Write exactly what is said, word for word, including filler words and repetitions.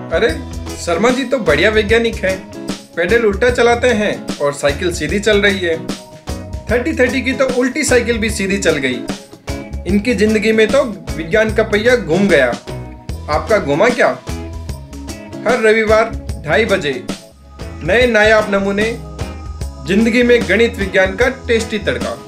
अरे शर्मा जी तो बढ़िया वैज्ञानिक हैं। पेडल उल्टा चलाते हैं और साइकिल सीधी चल रही है। थर्टी थर्टी की तो उल्टी साइकिल भी सीधी चल गई। इनकी जिंदगी में तो विज्ञान का पहिया घूम गया। आपका घुमा क्या? हर रविवार ढाई बजे नए नायाब नमूने, जिंदगी में गणित विज्ञान का टेस्टी तड़का।